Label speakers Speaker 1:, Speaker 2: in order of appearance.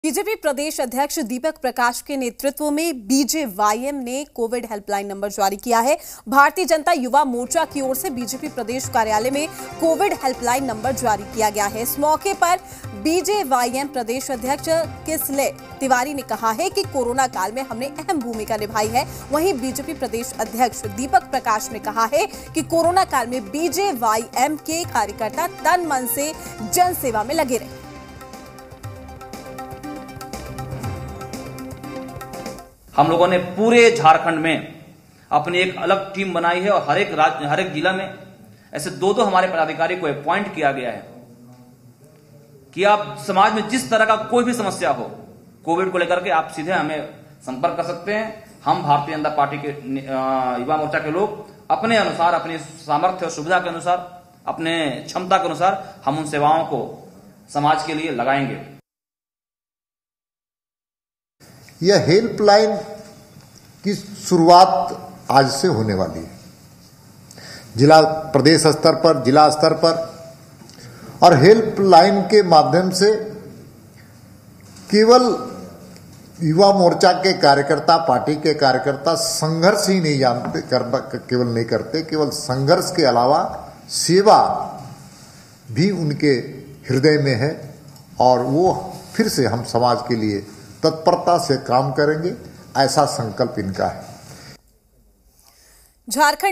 Speaker 1: BJP प्रदेश अध्यक्ष दीपक प्रकाश के नेतृत्व में बीजेवाईएम ने कोविड हेल्पलाइन नंबर जारी किया है। भारतीय जनता युवा मोर्चा की ओर से बीजेपी प्रदेश कार्यालय में कोविड हेल्पलाइन नंबर जारी किया गया है। इस मौके पर बीजेवाईएम प्रदेश अध्यक्ष किसले तिवारी ने कहा है कि कोरोना काल में हमने अहम भूमिका निभाई है। वहीं बीजेपी प्रदेश अध्यक्ष दीपक प्रकाश ने कहा है कि कोरोना काल में बीजेवाईएम के कार्यकर्ता तन मन से जन सेवा में लगे रहे।
Speaker 2: हम लोगों ने पूरे झारखंड में अपनी एक अलग टीम बनाई है और हर एक जिला में ऐसे दो हमारे पदाधिकारी को अपॉइंट किया गया है कि आप समाज में जिस तरह का कोई भी समस्या हो कोविड को लेकर के आप सीधे हमें संपर्क कर सकते हैं। हम भारतीय जनता पार्टी के युवा मोर्चा के लोग अपने अनुसार, अपनी सामर्थ्य और सुविधा के अनुसार, अपने क्षमता के अनुसार हम उन सेवाओं को समाज के लिए लगाएंगे।
Speaker 3: यह हेल्पलाइन की शुरुआत आज से होने वाली है। जिला प्रदेश स्तर पर, जिला स्तर पर, और हेल्पलाइन के माध्यम से केवल युवा मोर्चा के कार्यकर्ता, पार्टी के कार्यकर्ता संघर्ष ही नहीं जानते, केवल नहीं करते, केवल संघर्ष के अलावा सेवा भी उनके हृदय में है और वो फिर से हम समाज के लिए तत्परता से काम करेंगे, ऐसा संकल्प इनका है।
Speaker 1: झारखंड